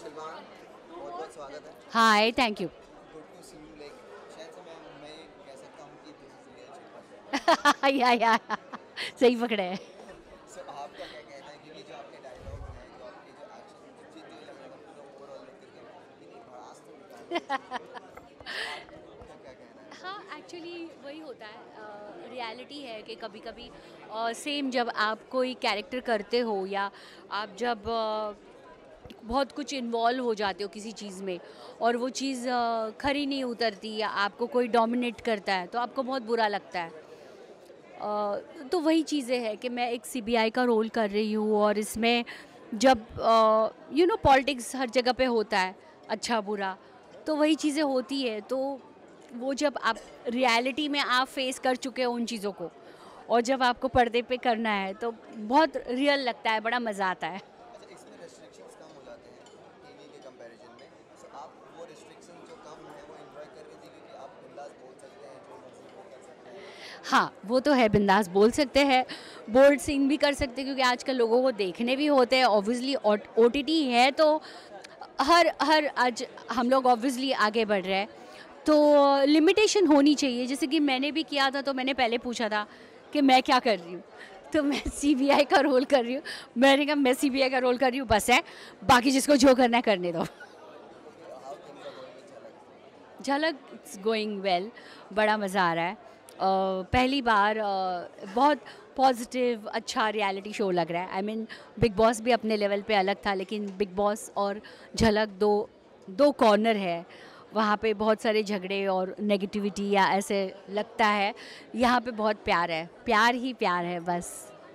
सलमान, बहुत-बहुत स्वागत है। Hi, thank you. Good to see you like शायद से मैं कह सकता हूँ कि दिस इज़ रियल शिप। या सही पकड़े हैं। सो आपका क्या कहना है क्योंकि जो आपके डायलॉग्स हैं, जो आपके जो एक्शन मुझे जो लग रहा था पूरा ओवरऑल देख कर के इतनी भड़ास तो निकाल दी इसने। सो आपका क्या कहना है? हाँ, एक्चुअली वही होता है, रियलिटी है कि कभी-कभी सेम जब आप कोई कैरेक्टर करते हो या आप जब बहुत कुछ इन्वॉल्व हो जाते हो किसी चीज़ में और वो चीज़ खरी नहीं उतरती या आपको कोई डोमिनेट करता है, तो आपको बहुत बुरा लगता है। तो वही चीज़ें हैं कि मैं एक सीबीआई का रोल कर रही हूँ और इसमें जब पॉलिटिक्स हर जगह पे होता है, अच्छा बुरा, तो वही चीज़ें होती है। तो वो जब आप रियलिटी में आप फेस कर चुके हो उन चीज़ों को और जब आपको पर्दे पे करना है तो बहुत रियल लगता है, बड़ा मज़ा आता है। अच्छा इसमें रिस्ट्रिक्शंस कम हो जाते हैं टीवी के कंपैरिजन में। सो आप वो रिस्ट्रिक्शंस जो कम है वो एन्जॉय कर रही थी क्योंकि आप बिंदास बोल सकते हैं, जो मर्ज़ी वो कर सकते हैं। हाँ, वो तो है, बिंदास बोल सकते हैं, बोल्ड सीन भी कर सकते हैं क्योंकि आजकल लोगों को देखने भी होते हैं। ऑब्वियसली ओटीटी है तो हर हर आज हम लोग ऑब्वियसली आगे बढ़ रहे हैं, तो लिमिटेशन होनी चाहिए। जैसे कि मैंने भी किया था तो मैंने पहले पूछा था कि मैं क्या कर रही हूँ? तो मैं सीबीआई का रोल कर रही हूँ। मैंने कहा मैं सीबीआई का रोल कर रही हूँ बस है, बाकी जिसको जो करना है करने दो। Okay, how things are going with Jhalak? Jhalak it's going well, बड़ा मज़ा आ रहा है। पहली बार बहुत पॉजिटिव अच्छा रियलिटी शो लग रहा है। आई मीन बिग बॉस भी अपने लेवल पे अलग था, लेकिन बिग बॉस और झलक दो दो कॉर्नर है, वहाँ पे बहुत सारे झगड़े और नेगेटिविटी या ऐसे लगता है। यहाँ पे बहुत प्यार ही प्यार है बस।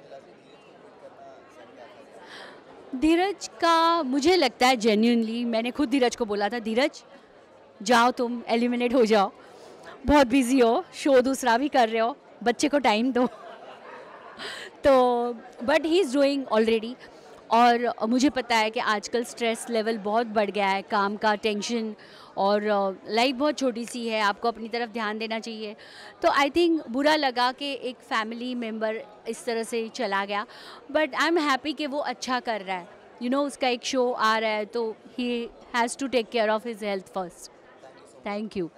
धीरज का मुझे लगता है जेन्युइनली, मैंने खुद धीरज को बोला था, धीरज जाओ तुम एलिमिनेट हो जाओ, बहुत बिजी हो, शो दूसरा भी कर रहे हो, बच्चे को टाइम दो। तो but he is doing already. और मुझे पता है कि आजकल स्ट्रेस लेवल बहुत बढ़ गया है, काम का टेंशन, और लाइफ बहुत छोटी सी है, आपको अपनी तरफ ध्यान देना चाहिए। तो आई थिंक बुरा लगा कि एक फैमिली मेम्बर इस तरह से चला गया, बट आई एम हैप्पी कि वो अच्छा कर रहा है। उसका एक शो आ रहा है तो he has to take care of his health first. Thank you so much. Thank you.